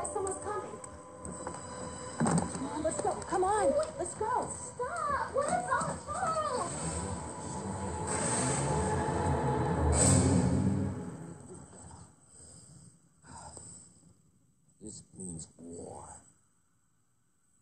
guess someone's coming. Come on, let's go. Come on, let's go. Stop! What is all the phone? This means war.